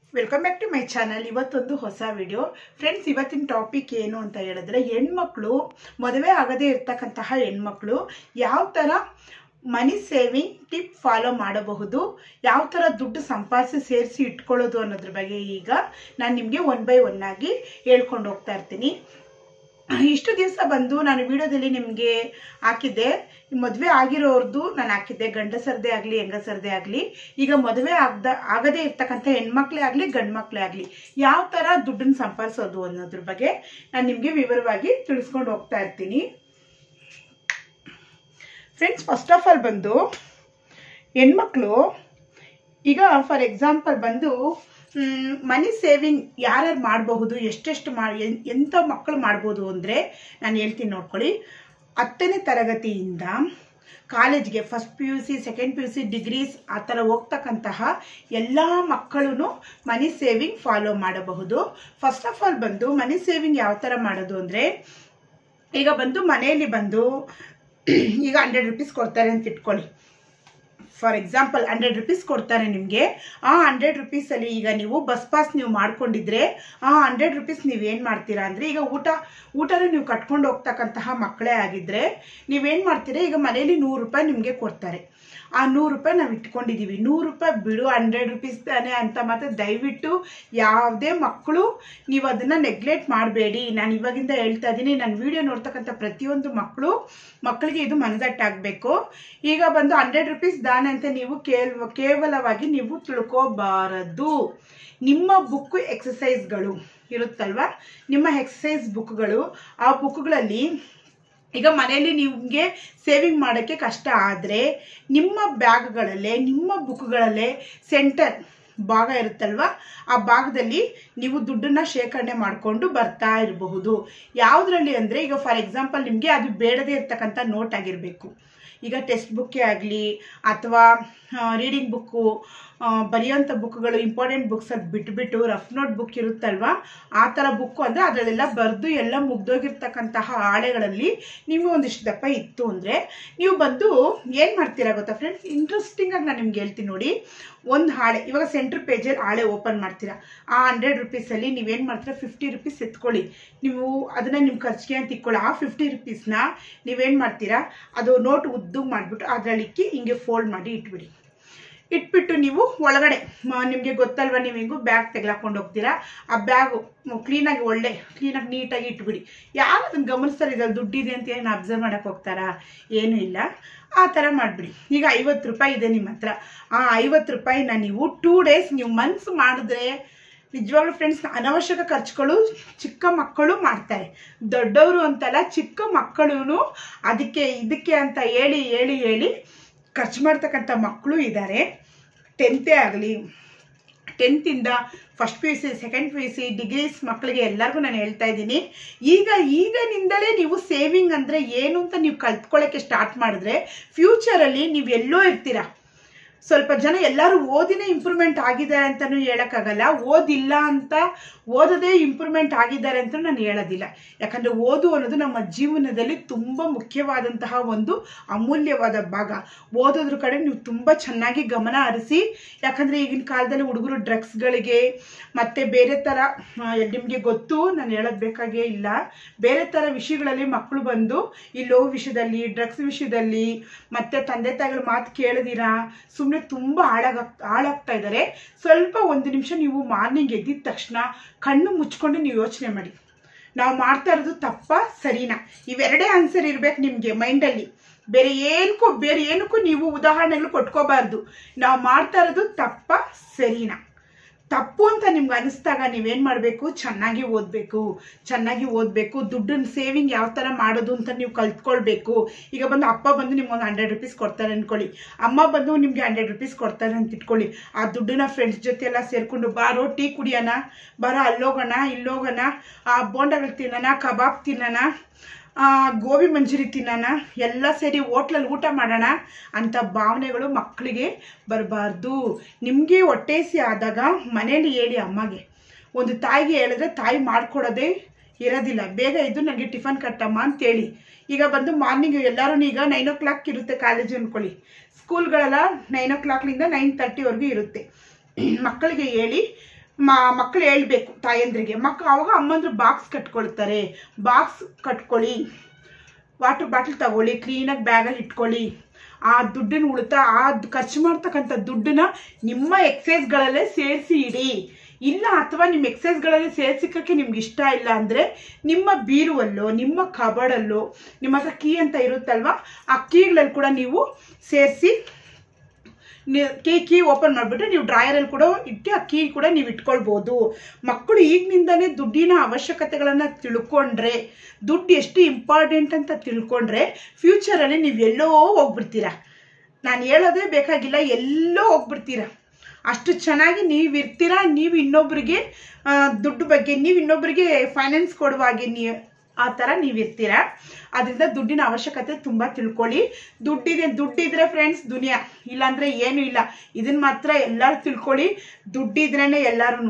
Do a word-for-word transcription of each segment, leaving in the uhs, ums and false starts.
Welcome back to my channel. ಇವತ್ತೊಂದು ಹೊಸ video friends. ಇವತ್ತಿನ ಟಾಪಿಕ್ ಏನು ಅಂತ ಹೇಳಿದ್ರೆ, ಹೆಣ್ಮಕ್ಳು ಮದುವೆ ಆಗದೇ ಇರ್ತಕ್ಕಂತಹ ಹೆಣ್ಮಕ್ಳು ಯಾವ ಥರ ಮನಿ ಸೇವಿಂಗ್ ಟಿಪ್ ಫಾಲೋ ಮಾಡಬಹುದು, ಯಾವ ಥರ ದುಡ್ಡು ಸಂಪಾದಿಸಿ ಸೇರಿಸಿ ಇಟ್ಕೊಳ್ಳೋದು ಅನ್ನೋದ್ರ ಬಗ್ಗೆ ಈಗ ನಾನು ನಿಮಗೆ ಒನ್ ಬೈ ಒನ್ ಆಗಿ ಹೇಳ್ಕೊಂಡು ಹೋಗ್ತಾ ಇರ್ತೀನಿ. ಇಷ್ಟು ದಿವಸ ಬಂದು ನಾನು ವಿಡಿಯೋದಲ್ಲಿ ನಿಮಗೆ ಹಾಕಿದ್ದೆ, ಮದುವೆ ಆಗಿರೋರ್ದು ನಾನು ಹಾಕಿದ್ದೆ, ಗಂಡಸರದೇ ಆಗಲಿ ಹೆಂಗಸರದೇ ಆಗಲಿ. ಈಗ ಮದುವೆ ಆಗದ ಆಗದೇ ಇರ್ತಕ್ಕಂಥ ಹೆಣ್ಮಕ್ಳೇ ಆಗಲಿ ಗಂಡು ಮಕ್ಕಳೇ ಆಗಲಿ ಯಾವ ಥರ ದುಡ್ಡನ್ನು ಸಂಪಾದಿಸೋದು ಅನ್ನೋದ್ರ ಬಗ್ಗೆ ನಾನು ನಿಮಗೆ ವಿವರವಾಗಿ ತಿಳಿಸ್ಕೊಂಡು ಹೋಗ್ತಾ ಇರ್ತೀನಿ. ಫ್ರೆಂಡ್ಸ್, ಫಸ್ಟ್ ಆಫ್ ಆಲ್ ಬಂದು ಹೆಣ್ಮಕ್ಳು ಈಗ ಫಾರ್ ಎಕ್ಸಾಂಪಲ್ ಬಂದು ಮನಿ ಸೇವಿಂಗ್ ಯಾರ್ಯಾರು ಮಾಡಬಹುದು, ಎಷ್ಟೆಷ್ಟು ಮಾಡಿ ಎಂಥ ಮಕ್ಕಳು ಮಾಡ್ಬೋದು ಅಂದರೆ ನಾನು ಹೇಳ್ತೀನಿ ನೋಡ್ಕೊಳ್ಳಿ. ಹತ್ತನೇ ತರಗತಿಯಿಂದ ಕಾಲೇಜ್ಗೆ first P U C second P U C degrees ಆ ಥರ ಹೋಗ್ತಕ್ಕಂತಹ ಎಲ್ಲ ಮಕ್ಕಳು ಮನಿ ಸೇವಿಂಗ್ ಫಾಲೋ ಮಾಡಬಹುದು. ಫಸ್ಟ್ ಆಫ್ ಆಲ್ ಬಂದು ಮನಿ ಸೇವಿಂಗ್ ಯಾವ ಥರ ಮಾಡೋದು ಅಂದರೆ, ಈಗ ಬಂದು ಮನೆಯಲ್ಲಿ ಬಂದು ಈಗ ಹಂಡ್ರೆಡ್ ರುಪೀಸ್ ಕೊಡ್ತಾರೆ ಅಂತ ಇಟ್ಕೊಳ್ಳಿ. ಫಾರ್ ಎಕ್ಸಾಂಪಲ್ ಹಂಡ್ರೆಡ್ ರುಪೀಸ್ ಕೊಡ್ತಾರೆ ನಿಮಗೆ. ಆ ಹಂಡ್ರೆಡ್ ರುಪೀಸಲ್ಲಿ ಈಗ ನೀವು ಬಸ್ ಪಾಸ್ ನೀವು ಮಾಡ್ಕೊಂಡಿದ್ರೆ ಆ ಹಂಡ್ರೆಡ್ ರುಪೀಸ್ ನೀವೇನು ಮಾಡ್ತೀರಾ ಅಂದರೆ, ಈಗ ಊಟ ಊಟನ ನೀವು ಕಟ್ಕೊಂಡು ಹೋಗ್ತಕ್ಕಂತಹ ಮಕ್ಕಳೇ ಆಗಿದ್ದರೆ ನೀವೇನು ಮಾಡ್ತೀರಾ, ಈಗ ಮನೇಲಿ ನೂರು ರೂಪಾಯಿ ನಿಮಗೆ ಕೊಡ್ತಾರೆ. ಆ ನೂರು ರೂಪಾಯಿ ನಾವು ಇಟ್ಕೊಂಡಿದ್ದೀವಿ, ನೂರು ರೂಪಾಯಿ ಬಿಡು ಹಂಡ್ರೆಡ್ ರುಪೀಸ್ ತಾನೆ ಅಂತ ಮಾತ್ರ ದಯವಿಟ್ಟು ಯಾವುದೇ ಮಕ್ಕಳು ನೀವು ಅದನ್ನು ನೆಗ್ಲೆಕ್ಟ್ ಮಾಡಬೇಡಿ. ನಾನು ಇವಾಗಿಂದ ಹೇಳ್ತಾ ಇದ್ದೀನಿ, ನನ್ನ ವಿಡಿಯೋ ನೋಡ್ತಕ್ಕಂಥ ಪ್ರತಿಯೊಂದು ಮಕ್ಕಳು ಮಕ್ಕಳಿಗೆ ಇದು ಮನದಟ್ಟಾಗಬೇಕು. ಈಗ ಬಂದು ಹಂಡ್ರೆಡ್ ರುಪೀಸ್ ದಾನ ಅಂತ ನೀವು ಕೇವ ಕೇವಲವಾಗಿ ನೀವು ತಿಳ್ಕೋಬಾರದು. ನಿಮ್ಮ ಬುಕ್ ಎಕ್ಸಸೈಸ್ಗಳು ಇರುತ್ತಲ್ವ, ನಿಮ್ಮ ಎಕ್ಸಸೈಸ್ ಬುಕ್ಗಳು, ಆ ಬುಕ್ಗಳಲ್ಲಿ ಈಗ ಮನೆಯಲ್ಲಿ ನಿಮಗೆ ಸೇವಿಂಗ್ ಮಾಡೋಕ್ಕೆ ಕಷ್ಟ ಆದರೆ ನಿಮ್ಮ ಬ್ಯಾಗ್ಗಳಲ್ಲೇ ನಿಮ್ಮ ಬುಕ್ಗಳಲ್ಲೇ ಸೆಂಟರ್ ಭಾಗ ಇರುತ್ತಲ್ವ, ಆ ಭಾಗದಲ್ಲಿ ನೀವು ದುಡ್ಡನ್ನು ಶೇಖರಣೆ ಮಾಡಿಕೊಂಡು ಬರ್ತಾ ಇರಬಹುದು. ಯಾವುದರಲ್ಲಿ ಅಂದರೆ, ಈಗ ಫಾರ್ ಎಕ್ಸಾಂಪಲ್ ನಿಮಗೆ ಅದು ಬೇಡದೇ ಇರ್ತಕ್ಕಂಥ ನೋಟ್ ಆಗಿರಬೇಕು. ಈಗ ಟೆಕ್ಸ್ಟ್ ಬುಕ್ಕೇ ಆಗಲಿ ಅಥವಾ ರೀಡಿಂಗ್ ಬುಕ್ಕು, ಬರೆಯೋಂಥ ಬುಕ್ಗಳು, ಇಂಪಾರ್ಟೆಂಟ್ ಬುಕ್ಸ್ ಅದು ಬಿಟ್ಬಿಟ್ಟು ರಫ್ ನೋಟ್ ಬುಕ್ ಇರುತ್ತಲ್ವ, ಆ ಥರ ಬುಕ್ಕು ಅಂದರೆ ಅದರಲ್ಲೆಲ್ಲ ಬರೆದು ಎಲ್ಲ ಮುಗ್ದೋಗಿರ್ತಕ್ಕಂತಹ ಹಾಳೆಗಳಲ್ಲಿ ನಿಮಗೆ ಒಂದಿಷ್ಟು ದಪ್ಪ ಇತ್ತು ಅಂದರೆ ನೀವು ಬಂದು ಏನು ಮಾಡ್ತೀರಾ ಗೊತ್ತಾ ಫ್ರೆಂಡ್ಸ್, ಇಂಟ್ರೆಸ್ಟಿಂಗಾಗಿ ನಾನು ನಿಮ್ಗೆ ಹೇಳ್ತೀನಿ ನೋಡಿ. ಒಂದು ಹಾಳೆ ಇವಾಗ ಸೆಂಟ್ರ್ ಪೇಜಲ್ಲಿ ಹಾಳೆ ಓಪನ್ ಮಾಡ್ತೀರಾ, ಆ ಹಂಡ್ರೆಡ್ ರುಪೀಸಲ್ಲಿ ನೀವೇನು ಮಾಡ್ತೀರಾ, ಫಿಫ್ಟಿ ರುಪೀಸ್ ಎತ್ಕೊಳ್ಳಿ. ನೀವು ಅದನ್ನು ನಿಮ್ಮ ಖರ್ಚಿಗೆ ಅಂತ ಇಟ್ಕೊಳ್ಳಿ. ಆ ಫಿಫ್ಟಿ ರುಪೀಸ್ನ ನೀವೇನು ಮಾಡ್ತೀರಾ, ಅದು ನೋಟ್ ಉದ್ದು ಮಾಡಿಬಿಟ್ಟು ಅದರಲ್ಲಿಕ್ಕಿ ಹಿಂಗೆ ಫೋಲ್ಡ್ ಮಾಡಿ ಇಟ್ಬಿಡಿ. ಇಟ್ಬಿಟ್ಟು ನೀವು ಒಳಗಡೆ ನಿಮಗೆ ಗೊತ್ತಲ್ವ, ನೀವು ಹಿಂಗೂ ಬ್ಯಾಗ್ ತೆಗೆಲಾಕೊಂಡು ಹೋಗ್ತೀರಾ, ಆ ಬ್ಯಾಗು ಕ್ಲೀನಾಗಿ ಒಳ್ಳೆ ಕ್ಲೀನಾಗಿ ನೀಟಾಗಿ ಇಟ್ಬಿಡಿ. ಯಾರು ಅದನ್ನು ಗಮನಿಸ್ತಾರೆ, ಇದ್ರಲ್ಲಿ ದುಡ್ಡಿದೆ ಅಂತ ಏನು ಅಬ್ಸರ್ವ್ ಮಾಡೋಕ್ಕೆ ಹೋಗ್ತಾರಾ? ಏನೂ ಇಲ್ಲ. ಆ ಥರ ಮಾಡಿಬಿಡಿ. ಈಗ ಐವತ್ತು ರೂಪಾಯಿ ಇದೆ ನಿಮ್ಮ ಹತ್ರ, ಆ ಐವತ್ತು ರೂಪಾಯಿನ ನೀವು ಟೂ ಡೇಸ್ ನೀವು ಮನ್ಸು ಮಾಡಿದ್ರೆ ನಿಜವಾಗ್ಲೂ ಫ್ರೆಂಡ್ಸ್, ಅನವಶ್ಯಕ ಖರ್ಚುಗಳು ಚಿಕ್ಕ ಮಕ್ಕಳು ಮಾಡ್ತಾರೆ, ದೊಡ್ಡವರು ಅಂತಲ್ಲ, ಚಿಕ್ಕ ಮಕ್ಕಳು ಅದಕ್ಕೆ ಇದಕ್ಕೆ ಅಂತ ಹೇಳಿ ಹೇಳಿ ಹೇಳಿ ಖರ್ಚು ಮಾಡ್ತಕ್ಕಂಥ ಮಕ್ಕಳು ಇದ್ದಾರೆ. ಟೆಂತೇ ಆಗಲಿ, ಟೆಂತಿಂದ first P U C second P U C degrees ಮಕ್ಕಳಿಗೆ ಎಲ್ಲರಿಗೂ ನಾನು ಹೇಳ್ತಾ ಇದ್ದೀನಿ, ಈಗ ಈಗನಿಂದಲೇ ನೀವು ಸೇವಿಂಗ್ ಅಂದರೆ ಏನು ಅಂತ ನೀವು ಕಲ್ತ್ಕೊಳ್ಳೋಕ್ಕೆ ಸ್ಟಾರ್ಟ್ ಮಾಡಿದ್ರೆ ಫ್ಯೂಚರಲ್ಲಿ ನೀವು ಎಲ್ಲೋ ಇರ್ತೀರ. ಸ್ವಲ್ಪ ಜನ ಎಲ್ಲರೂ ಓದಿನೇ ಇಂಪ್ರೂವ್ಮೆಂಟ್ ಆಗಿದ್ದಾರೆ ಅಂತಲೂ ಹೇಳೋಕ್ಕಾಗಲ್ಲ, ಓದಿಲ್ಲ ಅಂತ ಓದದೇ ಇಂಪ್ರೂವ್ಮೆಂಟ್ ಆಗಿದ್ದಾರೆ ಅಂತ ನಾನು ಹೇಳೋದಿಲ್ಲ. ಯಾಕಂದರೆ ಓದು ಅನ್ನೋದು ನಮ್ಮ ಜೀವನದಲ್ಲಿ ತುಂಬ ಮುಖ್ಯವಾದಂತಹ ಒಂದು ಅಮೂಲ್ಯವಾದ ಭಾಗ. ಓದೋದ್ರ ಕಡೆ ನೀವು ತುಂಬ ಚೆನ್ನಾಗಿ ಗಮನ ಹರಿಸಿ. ಯಾಕಂದರೆ ಈಗಿನ ಕಾಲದಲ್ಲಿ ಹುಡುಗರು ಡ್ರಗ್ಸ್ಗಳಿಗೆ ಮತ್ತು ಬೇರೆ ಥರ, ನಿಮಗೆ ಗೊತ್ತು ನಾನು ಹೇಳೋದು ಬೇಕಾಗೇ ಇಲ್ಲ, ಬೇರೆ ಥರ ವಿಷಯಗಳಲ್ಲಿ ಮಕ್ಕಳು ಬಂದು ಈ ಲೋ ವಿಷಯದಲ್ಲಿ, ಡ್ರಗ್ಸ್ ವಿಷಯದಲ್ಲಿ ಮತ್ತು ತಂದೆ ತಾಯಿಗಳ ಮಾತು ಕೇಳದಿರಾ ಸುಮ್ಮನೆ ತುಂಬ ಹಾಳಾಗ ಹಾಳಾಗ್ತಾ ಇದ್ದಾರೆ. ಸ್ವಲ್ಪ ಒಂದು ನಿಮಿಷ ನೀವು ಮಾರ್ನಿಂಗ್ ಎದ್ದಿದ ತಕ್ಷಣ ಕಣ್ಣು ಮುಚ್ಕೊಂಡು ನೀವು ಯೋಚನೆ ಮಾಡಿ, ನಾವು ಮಾಡ್ತಾ ಇರೋದು ತಪ್ಪ ಸರಿನಾ? ಇವೆರಡೇ ಆನ್ಸರ್ ಇರ್ಬೇಕು ನಿಮಗೆ ಮೈಂಡಲ್ಲಿ. ಬೇರೆ ಏನಕ್ಕೂ ಬೇರೆ ಏನಕ್ಕೂ ನೀವು ಉದಾಹರಣೆಗಳು ಕೊಟ್ಕೋಬಾರ್ದು. ನಾವು ಮಾಡ್ತಾ ಇರೋದು ತಪ್ಪ ಸರಿನಾ? ತಪ್ಪು ಅಂತ ನಿಮ್ಗೆ ಅನಿಸ್ದಾಗ ನೀವೇನು ಮಾಡಬೇಕು, ಚೆನ್ನಾಗಿ ಓದಬೇಕು ಚೆನ್ನಾಗಿ ಓದಬೇಕು ದುಡ್ಡನ್ನು ಸೇವಿಂಗ್ ಯಾವ ಥರ ಮಾಡೋದು ಅಂತ ನೀವು ಕಲ್ತ್ಕೊಳ್ಬೇಕು. ಈಗ ಬಂದು ಅಪ್ಪ ಬಂದು ನಿಮ್ಗೆ ಒಂದು ಹಂಡ್ರೆಡ್ ರುಪೀಸ್ ಕೊಡ್ತಾರೆ ಅಂದ್ಕೊಳ್ಳಿ, ಅಮ್ಮ ಬಂದು ನಿಮಗೆ ಹಂಡ್ರೆಡ್ ರುಪೀಸ್ ಕೊಡ್ತಾರೆ ಅಂತ ಇಟ್ಕೊಳ್ಳಿ. ಆ ದುಡ್ಡನ್ನ ಫ್ರೆಂಡ್ಸ್ ಜೊತೆ ಎಲ್ಲ ಸೇರಿಕೊಂಡು ಬಾರೋ ಟೀ ಕುಡಿಯೋಣ, ಬರೋ ಅಲ್ಲೋಗೋಣ ಇಲ್ಲೋಗೋಣ, ಆ ಬೋಂಡಗಳು ತಿನ್ನೋಣ, ಕಬಾಬ್ ತಿನ್ನೋಣ, ಗೋಬಿ ಮಂಚೂರಿ ತಿನ್ನೋಣ, ಎಲ್ಲ ಸೇರಿ ಹೋಟ್ಲಲ್ಲಿ ಊಟ ಮಾಡೋಣ ಅಂತ ಭಾವನೆಗಳು ಮಕ್ಕಳಿಗೆ ಬರಬಾರ್ದು. ನಿಮಗೆ ಹೊಟ್ಟೆಸಿ ಆದಾಗ ಮನೇಲಿ ಹೇಳಿ ಅಮ್ಮಗೆ, ಒಂದು ತಾಯಿಗೆ ಹೇಳಿದ್ರೆ ತಾಯಿ ಮಾಡಿಕೊಡೋದೇ ಇರೋದಿಲ್ಲ. ಬೇಗ ಇದ್ದು ನನಗೆ ಟಿಫನ್ ಕಟ್ಟಮ್ಮ ಅಂತೇಳಿ. ಈಗ ಬಂದು ಮಾರ್ನಿಂಗ್ ಎಲ್ಲರೂ ಈಗ ನೈನ್ ಓ ಕ್ಲಾಕ್ ಇರುತ್ತೆ ಕಾಲೇಜು ಅಂದ್ಕೊಳ್ಳಿ, ಸ್ಕೂಲ್ಗಳೆಲ್ಲ ನೈನ್ ಓ ಕ್ಲಾಕ್ಲಿಂದ ನೈನ್ ತರ್ಟಿವರೆಗೂ ಇರುತ್ತೆ. ಮಕ್ಕಳಿಗೆ ಹೇಳಿ ಮಕ್ಕಳು ಹೇಳ್ಬೇಕು ತಾಯಂದ್ರಿಗೆ, ಮಕ್ಕಳು ಅವಾಗ ಅಮ್ಮಂದ್ರು ಬಾಕ್ಸ್ ಕಟ್ಕೊಳ್ತಾರೆ. ಬಾಕ್ಸ್ ಕಟ್ಕೊಳ್ಳಿ, ವಾಟರ್ ಬಾಟಲ್ ತಗೊಳ್ಳಿ, ಕ್ಲೀನಾಗಿ ಬ್ಯಾಗಲ್ಲಿ ಇಟ್ಕೊಳ್ಳಿ. ಆ ದುಡ್ಡನ್ನ ಉಳಿತಾ ಆ ಖರ್ಚು ಮಾಡ್ತಕ್ಕಂಥ ದುಡ್ಡನ್ನ ನಿಮ್ಮ ಎಕ್ಸೈಸ್ಗಳಲ್ಲೇ ಸೇರಿಸಿ ಇಡಿ. ಇಲ್ಲ ಅಥವಾ ನಿಮ್ಮ ಎಕ್ಸೈಸ್ಗಳಲ್ಲಿ ಸೇರ್ಸಿಕಕ್ಕೆ ನಿಮ್ಗೆ ಇಷ್ಟ ಇಲ್ಲ ಅಂದರೆ ನಿಮ್ಮ ಬೀರುವಲ್ಲೋ ನಿಮ್ಮ ಕಬಡಲ್ಲೋ ನಿಮ್ಮ ಹತ್ರ ಕೀ ಅಂತ ಇರುತ್ತಲ್ವ, ಆ ಕೀಗಳಲ್ಲಿ ಕೂಡ ನೀವು ಸೇರಿಸಿ ಕೀ ಕೀ ಓಪನ್ ಮಾಡಿಬಿಟ್ಟು ನೀವು ಡ್ರಾಯರಲ್ಲಿ ಕೂಡ ಇಟ್ಟು ಆ ಕೀ ಕೂಡ ನೀವು ಇಟ್ಕೊಳ್ಬೋದು. ಮಕ್ಕಳು ಈಗಿನಿಂದನೇ ದುಡ್ಡಿನ ಅವಶ್ಯಕತೆಗಳನ್ನು ತಿಳ್ಕೊಂಡ್ರೆ, ದುಡ್ಡು ಎಷ್ಟು ಇಂಪಾರ್ಟೆಂಟ್ ಅಂತ ತಿಳ್ಕೊಂಡ್ರೆ ಫ್ಯೂಚರಲ್ಲಿ ನೀವು ಎಲ್ಲೋ ಹೋಗ್ಬಿಡ್ತೀರ. ನಾನು ಹೇಳೋದೇ ಬೇಕಾಗಿಲ್ಲ, ಎಲ್ಲೋ ಹೋಗ್ಬಿಡ್ತೀರ. ಅಷ್ಟು ಚೆನ್ನಾಗಿ ನೀವು ಇರ್ತೀರ. ನೀವು ಇನ್ನೊಬ್ಬರಿಗೆ ದುಡ್ಡು ಬಗ್ಗೆ, ನೀವು ಇನ್ನೊಬ್ಬರಿಗೆ ಫೈನಾನ್ಸ್ ಕೊಡುವಾಗೆ ನೀವು ಆ ಥರ ನೀವು ಇರ್ತೀರ. ಅದರಿಂದ ದುಡ್ಡಿನ ಅವಶ್ಯಕತೆ ತುಂಬ ತಿಳ್ಕೊಳ್ಳಿ. ದುಡ್ಡಿದೆ, ದುಡ್ಡಿದ್ರೆ ಫ್ರೆಂಡ್ಸ್ ದುನಿಯಾ, ಇಲ್ಲಾಂದರೆ ಏನೂ ಇಲ್ಲ. ಇದನ್ನು ಮಾತ್ರ ಎಲ್ಲರೂ ತಿಳ್ಕೊಳ್ಳಿ, ದುಡ್ಡಿದ್ರೇ ಎಲ್ಲರೂ.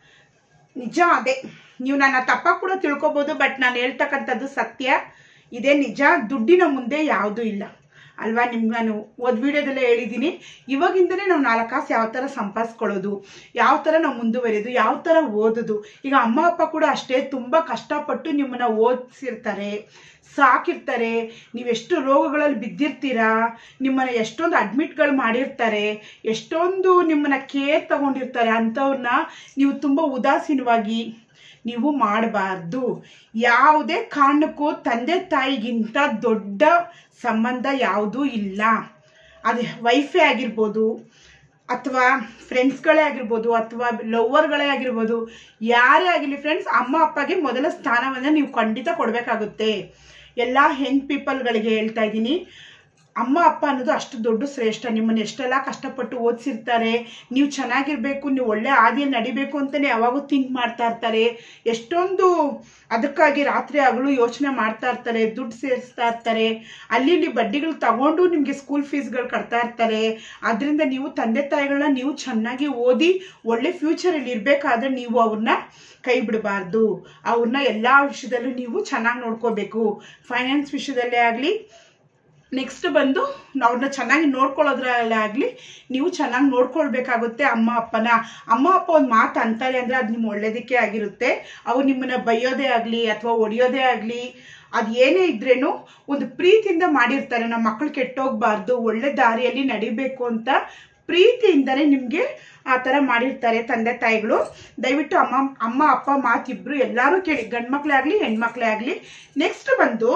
ನಿಜ ಅದೇ, ನೀವು ನನ್ನ ತಪ್ಪಾಗಿ ಕೂಡ ತಿಳ್ಕೊಬೋದು, ಬಟ್ ನಾನು ಹೇಳ್ತಕ್ಕಂಥದ್ದು ಸತ್ಯ, ಇದೇ ನಿಜ. ದುಡ್ಡಿನ ಮುಂದೆ ಯಾವುದೂ ಇಲ್ಲ ಅಲ್ವಾ. ನಿಮ್ಗೆ ನಾನು ಓದ್ ವಿಡಿಯೋದಲ್ಲೇ ಹೇಳಿದ್ದೀನಿ, ಇವಾಗಿಂದಲೇ ನಾವು ನಾಲ್ಕು ಕಾಸು ಯಾವ ಥರ ಸಂಪಾದಿಸ್ಕೊಳ್ಳೋದು, ಯಾವ ಥರ ನಾವು ಮುಂದುವರಿಯೋದು, ಯಾವ ಥರ ಓದೋದು. ಈಗ ಅಮ್ಮ ಅಪ್ಪ ಕೂಡ ಅಷ್ಟೇ ತುಂಬ ಕಷ್ಟಪಟ್ಟು ನಿಮ್ಮನ್ನು ಓದಿಸಿರ್ತಾರೆ, ಸಾಕಿರ್ತಾರೆ. ನೀವೆಷ್ಟು ರೋಗಗಳಲ್ಲಿ ಬಿದ್ದಿರ್ತೀರಾ, ನಿಮ್ಮನ್ನು ಎಷ್ಟೊಂದು ಅಡ್ಮಿಟ್ಗಳು ಮಾಡಿರ್ತಾರೆ, ಎಷ್ಟೊಂದು ನಿಮ್ಮನ್ನು ಕೇರ್ ತಗೊಂಡಿರ್ತಾರೆ. ಅಂಥವ್ರನ್ನ ನೀವು ತುಂಬ ಉದಾಸೀನವಾಗಿ ನೀವು ಮಾಡಬಾರ್ದು. ಯಾವುದೇ ಕಾರಣಕ್ಕೂ ತಂದೆ ತಾಯಿಗಿಂತ ದೊಡ್ಡ ಸಂಬಂಧ ಯಾವುದೂ ಇಲ್ಲ. ಅದು ವೈಫೇ ಆಗಿರ್ಬೋದು, ಅಥವಾ ಫ್ರೆಂಡ್ಸ್ಗಳೇ ಆಗಿರ್ಬೋದು, ಅಥವಾ ಲವ್ವರ್ಗಳೇ ಆಗಿರ್ಬೋದು, ಯಾರೇ ಆಗಿರಲಿ ಫ್ರೆಂಡ್ಸ್, ಅಮ್ಮ ಅಪ್ಪಗೆ ಮೊದಲ ಸ್ಥಾನವನ್ನು ನೀವು ಖಂಡಿತ ಕೊಡಬೇಕಾಗುತ್ತೆ. ಎಲ್ಲ ಹೆಂಗ್ ಪೀಪಲ್ಗಳಿಗೆ ಹೇಳ್ತಾ ಇದ್ದೀನಿ, ಅಮ್ಮ ಅಪ್ಪ ಅನ್ನೋದು ಅಷ್ಟು ದೊಡ್ಡ ಶ್ರೇಷ್ಠ. ನಿಮ್ಮನ್ನು ಎಷ್ಟೆಲ್ಲ ಕಷ್ಟಪಟ್ಟು ಓದಿಸಿರ್ತಾರೆ, ನೀವು ಚೆನ್ನಾಗಿರ್ಬೇಕು, ನೀವು ಒಳ್ಳೆ ಹಾದಿಯಲ್ಲಿ ನಡಿಬೇಕು ಅಂತಲೇ ಯಾವಾಗೂ ಥಿಂಕ್ ಮಾಡ್ತಾ ಇರ್ತಾರೆ. ಎಷ್ಟೊಂದು ಅದಕ್ಕಾಗಿ ರಾತ್ರಿ ಹಗಲು ಯೋಚನೆ ಮಾಡ್ತಾ ಇರ್ತಾರೆ, ದುಡ್ಡು ಸೇರಿಸ್ತಾ ಇರ್ತಾರೆ, ಅಲ್ಲಿ ಇಲ್ಲಿ ಬಡ್ಡಿಗಳು ತಗೊಂಡು ನಿಮಗೆ ಸ್ಕೂಲ್ ಫೀಸ್ಗಳು ಕಟ್ತಾ ಇರ್ತಾರೆ. ಅದರಿಂದ ನೀವು ತಂದೆ ತಾಯಿಗಳನ್ನ ನೀವು ಚೆನ್ನಾಗಿ ಓದಿ ಒಳ್ಳೆ ಫ್ಯೂಚರಲ್ಲಿ ಇರಬೇಕಾದ್ರೆ ನೀವು ಅವ್ರನ್ನ ಕೈ ಬಿಡಬಾರ್ದು. ಅವ್ರನ್ನ ಎಲ್ಲ ವಿಷಯದಲ್ಲೂ ನೀವು ಚೆನ್ನಾಗಿ ನೋಡ್ಕೋಬೇಕು. ಫೈನಾನ್ಸ್ ವಿಷಯದಲ್ಲೇ ಆಗಲಿ, ನೆಕ್ಸ್ಟ್ ಬಂದು ಅವ್ರನ್ನ ಚೆನ್ನಾಗಿ ನೋಡ್ಕೊಳ್ಳೋದ್ರಲ್ಲೇ ಆಗಲಿ ನೀವು ಚೆನ್ನಾಗಿ ನೋಡ್ಕೊಳ್ಬೇಕಾಗುತ್ತೆ ಅಮ್ಮ ಅಪ್ಪನ. ಅಮ್ಮ ಅಪ್ಪ ಒಂದು ಮಾತು ಅಂತಾರೆ ಅಂದರೆ ಅದು ನಿಮ್ಮ ಒಳ್ಳೇದಕ್ಕೆ ಆಗಿರುತ್ತೆ. ಅವ್ರು ನಿಮ್ಮನ್ನ ಬೈಯೋದೇ ಆಗಲಿ ಅಥವಾ ಹೊಡಿಯೋದೇ ಆಗಲಿ, ಅದು ಏನೇ ಇದ್ರೇನು ಒಂದು ಪ್ರೀತಿಯಿಂದ ಮಾಡಿರ್ತಾರೆ. ನಮ್ಮ ಮಕ್ಕಳು ಕೆಟ್ಟೋಗ್ಬಾರ್ದು, ಒಳ್ಳೆ ದಾರಿಯಲ್ಲಿ ನಡಿಬೇಕು ಅಂತ ಪ್ರೀತಿಯಿಂದನೇ ನಿಮಗೆ ಆ ಥರ ಮಾಡಿರ್ತಾರೆ ತಂದೆ ತಾಯಿಗಳು. ದಯವಿಟ್ಟು ಅಮ್ಮ ಅಮ್ಮ ಅಪ್ಪ ಮಾತಿಬ್ರು ಎಲ್ಲರೂ ಕೇಳಿ, ಗಂಡು ಮಕ್ಕಳೇ ಆಗಲಿ ಹೆಣ್ಮಕ್ಳೇ ಆಗಲಿ. ನೆಕ್ಸ್ಟ್ ಬಂದು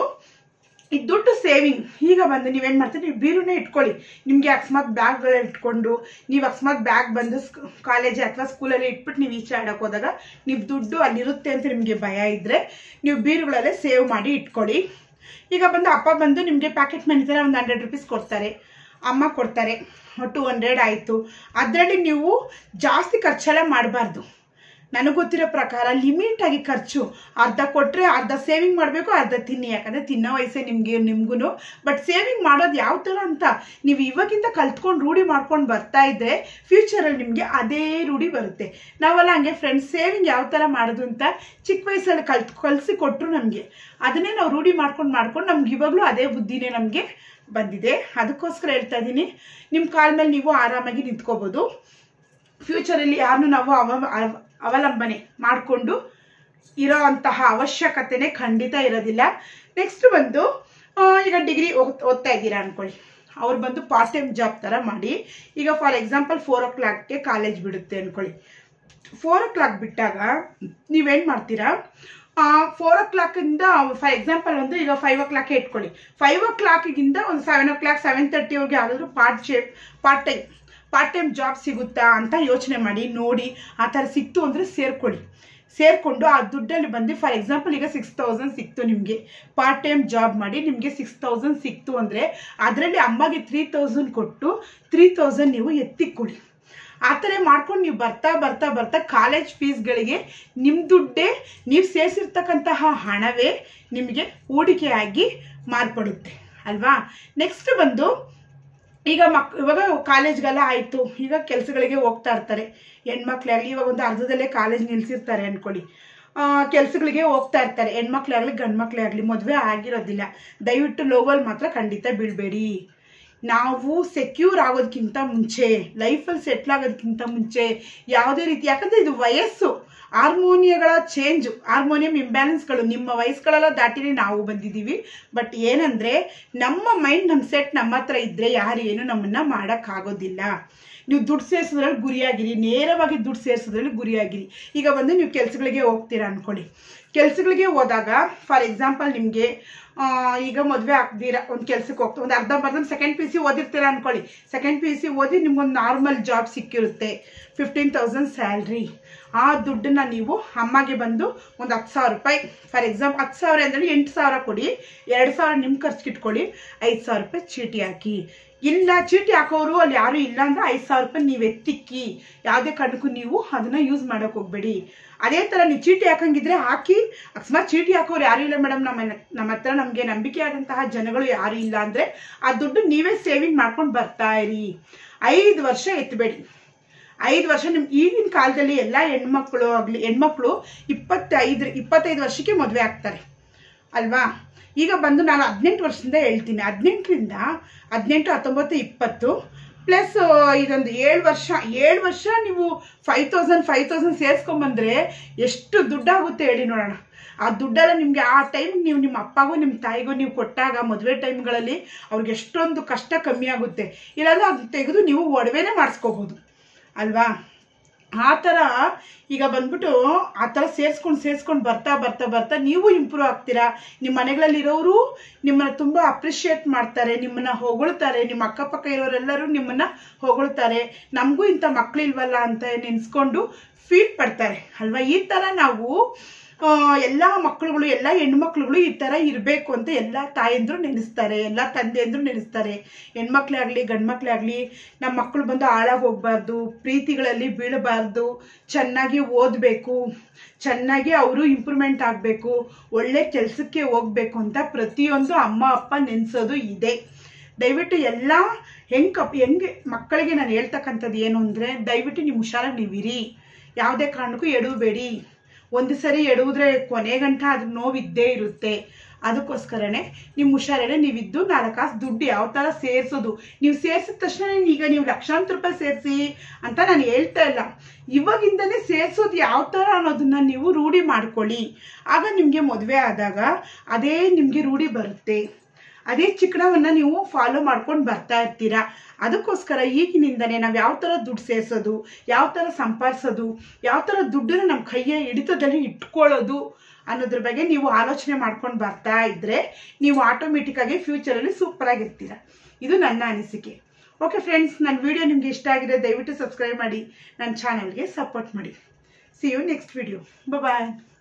ಈ ದುಡ್ಡು ಸೇವಿಂಗ್. ಈಗ ಬಂದು ನೀವೇನು ಮಾಡ್ತೀರಿ, ನೀವು ಬೀರುನೇ ಇಟ್ಕೊಳ್ಳಿ. ನಿಮಗೆ ಅಕಸ್ಮಾತ್ ಬ್ಯಾಗ್ಗಳು ಇಟ್ಕೊಂಡು ನೀವು ಅಕಸ್ಮಾತ್ ಬ್ಯಾಗ್ ಬಂದು ಕಾಲೇಜ್ ಅಥವಾ ಸ್ಕೂಲಲ್ಲಿ ಇಟ್ಬಿಟ್ಟು ನೀವು ಈಚೆ ಆಡೋಕೆ ಹೋದಾಗ ನೀವು ದುಡ್ಡು ಅಲ್ಲಿರುತ್ತೆ ಅಂತ ನಿಮಗೆ ಭಯ ಇದ್ದರೆ ನೀವು ಬೀರುಗಳಲ್ಲೇ ಸೇವ್ ಮಾಡಿ ಇಟ್ಕೊಳ್ಳಿ. ಈಗ ಬಂದು ಅಪ್ಪ ಬಂದು ನಿಮಗೆ ಪ್ಯಾಕೆಟ್ ಮನಿ ಥರ ಒಂದು ಹಂಡ್ರೆಡ್ ರುಪೀಸ್ ಕೊಡ್ತಾರೆ, ಅಮ್ಮ ಕೊಡ್ತಾರೆ ಟು ಹಂಡ್ರೆಡ್ ಆಯಿತು. ಅದರಲ್ಲಿ ನೀವು ಜಾಸ್ತಿ ಖರ್ಚೆಲ್ಲ ಮಾಡಬಾರ್ದು. ನನಗೆ ಗೊತ್ತಿರೋ ಪ್ರಕಾರ ಲಿಮಿಟಾಗಿ ಖರ್ಚು, ಅರ್ಧ ಕೊಟ್ಟರೆ ಅರ್ಧ ಸೇವಿಂಗ್ ಮಾಡಬೇಕು, ಅರ್ಧ ತಿನ್ನಿ. ಯಾಕಂದರೆ ತಿನ್ನೋ ವಯಸ್ಸೇ ನಿಮಗೆ ನಿಮಗೂ. ಬಟ್ ಸೇವಿಂಗ್ ಮಾಡೋದು ಯಾವ ಥರ ಅಂತ ನೀವು ಇವಾಗಿಂದ ಕಲ್ತ್ಕೊಂಡು ರೂಢಿ ಮಾಡ್ಕೊಂಡು ಬರ್ತಾ ಇದ್ದರೆ ಫ್ಯೂಚರಲ್ಲಿ ನಿಮಗೆ ಅದೇ ರೂಢಿ ಬರುತ್ತೆ. ನಾವೆಲ್ಲ ಹಂಗೆ ಫ್ರೆಂಡ್ಸ್, ಸೇವಿಂಗ್ ಯಾವ ಥರ ಮಾಡೋದು ಅಂತ ಚಿಕ್ಕ ವಯಸ್ಸಲ್ಲಿ ಕಲ್ತ್ ಕಲಿಸಿ ಕೊಟ್ಟರು ನಮಗೆ, ಅದನ್ನೇ ನಾವು ರೂಢಿ ಮಾಡ್ಕೊಂಡು ಮಾಡ್ಕೊಂಡು ನಮ್ಗೆ ಇವಾಗಲೂ ಅದೇ ಬುದ್ಧಿನೇ ನಮಗೆ ಬಂದಿದೆ. ಅದಕ್ಕೋಸ್ಕರ ಹೇಳ್ತಾ ಇದ್ದೀನಿ, ನಿಮ್ಮ ಕಾಲ ಮೇಲೆ ನೀವು ಆರಾಮಾಗಿ ನಿಂತ್ಕೋಬೋದು. ಫ್ಯೂಚರಲ್ಲಿ ಯಾರನ್ನೂ ನಾವು ಅವ ಅವಲಂಬನೆ ಮಾಡಿಕೊಂಡು ಇರೋ ಅಂತಹ ಅವಶ್ಯಕತೆನೇ ಖಂಡಿತ ಇರೋದಿಲ್ಲ. ನೆಕ್ಸ್ಟ್ ಬಂದು ಈಗ ಡಿಗ್ರಿ ಓದ್ತಾ ಇದ್ದೀರಾ ಅಂದ್ಕೊಳ್ಳಿ, ಅವ್ರು ಬಂದು ಪಾರ್ಟ್ ಟೈಮ್ ಜಾಬ್ ಥರ ಮಾಡಿ. ಈಗ ಫಾರ್ ಎಕ್ಸಾಂಪಲ್ ಫೋರ್ ಓ ಕ್ಲಾಕ್ಗೆ ಕಾಲೇಜ್ ಬಿಡುತ್ತೆ ಅಂದ್ಕೊಳ್ಳಿ. ಫೋರ್ ಓ ಕ್ಲಾಕ್ ಬಿಟ್ಟಾಗ ನೀವೇನು ಮಾಡ್ತೀರಾ, ಫೋರ್ ಓ ಕ್ಲಾಕಿಂದ ಫಾರ್ ಎಕ್ಸಾಂಪಲ್ ಒಂದು ಈಗ ಫೈವ್ ಓ ಕ್ಲಾಕೆ ಇಟ್ಕೊಳ್ಳಿ. ಫೈವ್ ಓ ಕ್ಲಾಕಿಗಿಂದ ಒಂದು ಸೆವೆನ್ ಓ ಕ್ಲಾಕ್ ಸೆವೆನ್ ತರ್ಟಿವರೆಗೆ ಯಾರಾದರೂ part shape part time part time job ಸಿಗುತ್ತಾ ಅಂತ ಯೋಚನೆ ಮಾಡಿ ನೋಡಿ. ಆ ಥರ ಸಿಕ್ತು ಅಂದರೆ ಸೇರ್ಕೊಳ್ಳಿ. ಸೇರಿಕೊಂಡು ಆ ದುಡ್ಡಲ್ಲಿ ಬಂದು ಫಾರ್ ಎಕ್ಸಾಂಪಲ್ ಈಗ ಸಿಕ್ಸ್ ತೌಸಂಡ್ ಸಿಕ್ತು ನಿಮಗೆ, ಪಾರ್ಟ್ ಟೈಮ್ ಜಾಬ್ ಮಾಡಿ ನಿಮಗೆ ಸಿಕ್ಸ್ ತೌಸಂಡ್ ಸಿಕ್ತು ಅಂದರೆ ಅದರಲ್ಲಿ ಅಮ್ಮಗೆ ತ್ರೀ ತೌಸಂಡ್ ಕೊಟ್ಟು ತ್ರೀ ತೌಸಂಡ್ ನೀವು ಎತ್ತಿಕ್ಕೊಡಿ. ಆ ಥರ ಮಾಡ್ಕೊಂಡು ನೀವು ಬರ್ತಾ ಬರ್ತಾ ಬರ್ತಾ ಕಾಲೇಜ್ ಫೀಸ್ಗಳಿಗೆ ನಿಮ್ಮ ದುಡ್ಡೇ, ನೀವು ಸೇರಿಸಿರ್ತಕ್ಕಂತಹ ಹಣವೇ ನಿಮಗೆ ಹೂಡಿಕೆಯಾಗಿ ಮಾರ್ಪಡುತ್ತೆ ಅಲ್ವಾ. ನೆಕ್ಸ್ಟ್ ಬಂದು ಈಗ ಮಕ್ ಇವಾಗ ಕಾಲೇಜ್ಗೆಲ್ಲ ಆಯಿತು, ಈಗ ಕೆಲಸಗಳಿಗೆ ಹೋಗ್ತಾ ಇರ್ತಾರೆ ಹೆಣ್ಮಕ್ಳಾಗಲಿ. ಇವಾಗ ಒಂದು ಅರ್ಧದಲ್ಲೇ ಕಾಲೇಜ್ ನಿಲ್ಲಿಸಿರ್ತಾರೆ ಅಂದ್ಕೊಳ್ಳಿ, ಕೆಲಸಗಳಿಗೆ ಹೋಗ್ತಾ ಇರ್ತಾರೆ ಹೆಣ್ಮಕ್ಳೇ ಆಗಲಿ ಗಂಡು ಮಕ್ಕಳೇ ಆಗಲಿ, ಮದುವೆ ಆಗಿರೋದಿಲ್ಲ. ದಯವಿಟ್ಟು ಲೋವಲ್ಲಿ ಮಾತ್ರ ಖಂಡಿತ ಬೀಳಬೇಡಿ. ನಾವು ಸೆಕ್ಯೂರ್ ಆಗೋದಕ್ಕಿಂತ ಮುಂಚೆ, ಲೈಫಲ್ಲಿ ಸೆಟ್ಲ್ ಆಗೋದಕ್ಕಿಂತ ಮುಂಚೆ ಯಾವುದೇ ರೀತಿ, ಯಾಕಂದರೆ ಇದು ವಯಸ್ಸು, ಹಾರ್ಮೋನಿಯಗಳ ಚೇಂಜು, ಹಾರ್ಮೋನಿಯಂ ಇಂಬ್ಯಾಲೆನ್ಸ್ಗಳು ನಿಮ್ಮ ವಯಸ್ಸುಗಳೆಲ್ಲ ದಾಟಿನೇ ನಾವು ಬಂದಿದ್ದೀವಿ. ಬಟ್ ಏನಂದರೆ ನಮ್ಮ ಮೈಂಡ್, ನಮ್ಮ ಸೆಟ್ ನಮ್ಮ ಹತ್ರ ಇದ್ದರೆ ಯಾರು ಏನು ನಮ್ಮನ್ನು ಮಾಡೋಕ್ಕಾಗೋದಿಲ್ಲ. ನೀವು ದುಡ್ಡು ಸೇರಿಸೋದ್ರಲ್ಲಿ ಗುರಿಯಾಗಿರಿ, ನೇರವಾಗಿ ದುಡ್ಡು ಸೇರಿಸೋದ್ರಲ್ಲಿ ಗುರಿಯಾಗಿರಿ. ಈಗ ಬಂದು ನೀವು ಕೆಲಸಗಳಿಗೆ ಹೋಗ್ತೀರಾ ಅಂದ್ಕೊಳ್ಳಿ. ಕೆಲಸಗಳಿಗೆ ಹೋದಾಗ ಫಾರ್ ಎಕ್ಸಾಂಪಲ್ ನಿಮಗೆ ಈಗ ಮದುವೆ ಆಗ್ದಿರ ಒಂದು ಕೆಲಸಕ್ಕೆ ಹೋಗ್ತಾ ಒಂದು ಅರ್ಧ ಬರ್ಧ ಸೆಕೆಂಡ್ ಪಿ ಸಿ ಓದಿರ್ತೀರಾ ಅಂದ್ಕೊಳ್ಳಿ. ಸೆಕೆಂಡ್ ಪಿ ಸಿ ಓದಿ ನಿಮ್ಗೊಂದು ನಾರ್ಮಲ್ ಜಾಬ್ ಸಿಕ್ಕಿರುತ್ತೆ, ಫಿಫ್ಟೀನ್ ತೌಸಂಡ್ ಸ್ಯಾಲ್ರಿ. ಆ ದುಡ್ಡನ್ನ ನೀವು ಅಮ್ಮಗೆ ಬಂದು ಒಂದು ಹತ್ತು ಸಾವಿರ ರೂಪಾಯಿ ಫಾರ್ ಎಕ್ಸಾಂಪಲ್, ಹತ್ತು ಸಾವಿರ ಅಂದರೆ ಎಂಟು ಸಾವಿರ ಕೊಡಿ, ಎರಡು ಸಾವಿರ ನಿಮ್ಮ ಖರ್ಚಿಗೆ ಇಟ್ಕೊಳ್ಳಿ, ಐದು ಸಾವಿರ ರೂಪಾಯಿ ಚೀಟಿ ಹಾಕಿ. ಇಲ್ಲ ಚೀಟಿ ಹಾಕೋರು ಅಲ್ಲಿ ಯಾರು ಇಲ್ಲ ಅಂದರೆ ಐದು ಸಾವಿರ ರೂಪಾಯಿ ನೀವು ಎತ್ತಿಕ್ಕಿ. ಯಾವುದೇ ಕಾರಣಕ್ಕೂ ನೀವು ಅದನ್ನು ಯೂಸ್ ಮಾಡೋಕೆ ಹೋಗ್ಬೇಡಿ. ಅದೇ ಥರ ನೀವು ಚೀಟಿ ಹಾಕಂಗಿದ್ರೆ ಹಾಕಿ. ಅಕಸ್ಮಾತ್ ಚೀಟಿ ಹಾಕೋರು ಯಾರು ಇಲ್ಲ ಮೇಡಮ್, ನಮ್ಮ ನಮ್ಮ ಹತ್ರ ನಮಗೆ ನಂಬಿಕೆಯಾದಂತಹ ಜನಗಳು ಯಾರು ಇಲ್ಲ ಅಂದರೆ ಆ ದುಡ್ಡು ನೀವೇ ಸೇವಿಂಗ್ ಮಾಡ್ಕೊಂಡು ಬರ್ತಾ ಇರಿ. ಐದು ವರ್ಷ ಎತ್ತಬೇಡಿ. ಐದು ವರ್ಷ ನಿಮ್ಮ ಈಗಿನ ಕಾಲದಲ್ಲಿ ಎಲ್ಲ ಹೆಣ್ಮಕ್ಳು ಆಗಲಿ ಹೆಣ್ಮಕ್ಳು ಇಪ್ಪತ್ತೈದು ಇಪ್ಪತ್ತೈದು ವರ್ಷಕ್ಕೆ ಮದುವೆ ಆಗ್ತಾರೆ ಅಲ್ವಾ. ಈಗ ಬಂದು ನಾನು ಹದಿನೆಂಟು ವರ್ಷದಿಂದ ಹೇಳ್ತೀನಿ, ಹದಿನೆಂಟರಿಂದ ಹದಿನೆಂಟು ಹತ್ತೊಂಬತ್ತು ಇಪ್ಪತ್ತು ಪ್ಲಸ್ ಇದೊಂದು ಏಳು ವರ್ಷ ಏಳು ವರ್ಷ ನೀವು ಫೈವ್ ತೌಸಂಡ್ ಫೈವ್ ತೌಸಂಡ್ ಸೇರಿಸ್ಕೊಂಬಂದ್ರೆ ಎಷ್ಟು ದುಡ್ಡಾಗುತ್ತೆ ಹೇಳಿ ನೋಡೋಣ. ಆ ದುಡ್ಡೆಲ್ಲ ನಿಮಗೆ ಆ ಟೈಮ್ ನೀವು ನಿಮ್ಮ ಅಪ್ಪಗೂ ನಿಮ್ಮ ತಾಯಿಗೂ ನೀವು ಕೊಟ್ಟಾಗ ಮದುವೆ ಟೈಮ್ಗಳಲ್ಲಿ ಅವ್ರಿಗೆ ಎಷ್ಟೊಂದು ಕಷ್ಟ ಕಮ್ಮಿ ಆಗುತ್ತೆ. ಇಲ್ಲಾಂದ್ರೆ ಅದು ತೆಗೆದು ನೀವು ಒಡವೆನೇ ಮಾಡಿಸ್ಕೋಬೋದು ಅಲ್ವಾ. ಆ ಥರ ಈಗ ಬಂದ್ಬಿಟ್ಟು ಆ ಥರ ಸೇರಿಸ್ಕೊಂಡು ಸೇರಿಸ್ಕೊಂಡು ಬರ್ತಾ ಬರ್ತಾ ಬರ್ತಾ ನೀವು ಇಂಪ್ರೂವ್ ಆಗ್ತೀರಾ. ನಿಮ್ಮ ಮನೆಗಳಲ್ಲಿರೋರು ನಿಮ್ಮನ್ನು ತುಂಬ ಅಪ್ರಿಷಿಯೇಟ್ ಮಾಡ್ತಾರೆ, ನಿಮ್ಮನ್ನು ಹೊಗಳ್ತಾರೆ, ನಿಮ್ಮ ಅಕ್ಕಪಕ್ಕ ಇರೋರೆಲ್ಲರೂ ನಿಮ್ಮನ್ನು ಹೊಗಳ್ತಾರೆ. ನಮಗೂ ಇಂಥ ಮಕ್ಕಳಿಲ್ವಲ್ಲ ಅಂತ ನೆನೆಸ್ಕೊಂಡು ಫೀಲ್ ಪಡ್ತಾರೆ ಅಲ್ವಾ. ಈ ಥರ ನಾವು ಎಲ್ಲ ಮಕ್ಕಳುಗಳು, ಎಲ್ಲ ಹೆಣ್ಮಕ್ಳುಗಳು ಈ ಥರ ಇರಬೇಕು ಅಂತ ಎಲ್ಲ ತಾಯಂದ್ರು ನೆನೆಸ್ತಾರೆ, ಎಲ್ಲ ತಂದೆಯಂದ್ರು ನೆನೆಸ್ತಾರೆ. ಹೆಣ್ಮಕ್ಳೇ ಆಗಲಿ ಗಂಡು ಮಕ್ಕಳೇ ಆಗಲಿ ನಮ್ಮ ಮಕ್ಕಳು ಬಂದು ಹಾಳಾಗಿ ಹೋಗ್ಬಾರ್ದು, ಪ್ರೀತಿಗಳಲ್ಲಿ ಬೀಳಬಾರ್ದು, ಚೆನ್ನಾಗಿ ಓದಬೇಕು, ಚೆನ್ನಾಗಿ ಅವರು ಇಂಪ್ರೂವ್ಮೆಂಟ್ ಆಗಬೇಕು, ಒಳ್ಳೆ ಕೆಲಸಕ್ಕೆ ಹೋಗ್ಬೇಕು ಅಂತ ಪ್ರತಿಯೊಂದು ಅಮ್ಮ ಅಪ್ಪ ನೆನೆಸೋದು ಇದೆ. ದಯವಿಟ್ಟು ಎಲ್ಲ ಹೆಂಗೆ ಕಪ್ ಹೆಂಗೆ ಮಕ್ಕಳಿಗೆ ನಾನು ಹೇಳ್ತಕ್ಕಂಥದ್ದು ಏನು ಅಂದರೆ, ದಯವಿಟ್ಟು ನೀವು ಹುಷಾರಾಗಿ ನೀವಿರಿ, ಯಾವುದೇ ಕಾರಣಕ್ಕೂ ಎಡವಬೇಡಿ. ಒಂದು ಸರಿ ಎಡುವುದ್ರೆ ಕೊನೆ ಗಂಟ ಅದ್ರ ನೋವಿದ್ದೇ ಇರುತ್ತೆ. ಅದಕ್ಕೋಸ್ಕರನೇ ನಿಮ್ಮ ಹುಷಾರೇ ನೀವಿದ್ದು ನಾಲ್ಕು ಕಾಸು ದುಡ್ಡು ಯಾವ ಥರ ಸೇರಿಸೋದು. ನೀವು ಸೇರಿಸಿದ ತಕ್ಷಣ ಈಗ ನೀವು ಲಕ್ಷಾಂತರ ರೂಪಾಯಿ ಸೇರಿಸಿ ಅಂತ ನಾನು ಹೇಳ್ತಾ ಇಲ್ಲ, ಇವಾಗಿಂದನೇ ಸೇರಿಸೋದು ಯಾವ ಥರ ಅನ್ನೋದನ್ನ ನೀವು ರೂಢಿ ಮಾಡ್ಕೊಳ್ಳಿ. ಆಗ ನಿಮಗೆ ಮದುವೆ ಆದಾಗ ಅದೇ ನಿಮಗೆ ರೂಢಿ ಬರುತ್ತೆ, ಅದೇ ಚಿಕ್ಕಣವನ್ನು ನೀವು ಫಾಲೋ ಮಾಡ್ಕೊಂಡು ಬರ್ತಾ ಇರ್ತೀರಾ. ಅದಕ್ಕೋಸ್ಕರ ಈಗಿನಿಂದನೇ ನಾವು ಯಾವ ಥರ ದುಡ್ಡು ಸೇರಿಸೋದು, ಯಾವ ಥರ ಸಂಪಾದಿಸೋದು, ಯಾವ ಥರ ದುಡ್ಡನ್ನು ನಮ್ಮ ಕೈಯ ಹಿಡಿತದಲ್ಲಿ ಇಟ್ಕೊಳ್ಳೋದು ಅನ್ನೋದ್ರ ಬಗ್ಗೆ ನೀವು ಆಲೋಚನೆ ಮಾಡ್ಕೊಂಡು ಬರ್ತಾ ಇದ್ದರೆ ನೀವು ಆಟೋಮೆಟಿಕ್ಕಾಗಿ ಫ್ಯೂಚರಲ್ಲಿ ಸೂಪರಾಗಿರ್ತೀರ. ಇದು ನನ್ನ ಅನಿಸಿಕೆ. ಓಕೆ ಫ್ರೆಂಡ್ಸ್, ನನ್ನ ವಿಡಿಯೋ ನಿಮಗೆ ಇಷ್ಟ ಆಗಿದೆ ದಯವಿಟ್ಟು ಸಬ್ಸ್ಕ್ರೈಬ್ ಮಾಡಿ, ನನ್ನ ಚಾನಲ್ಗೆ ಸಪೋರ್ಟ್ ಮಾಡಿ. See you next video. Bye.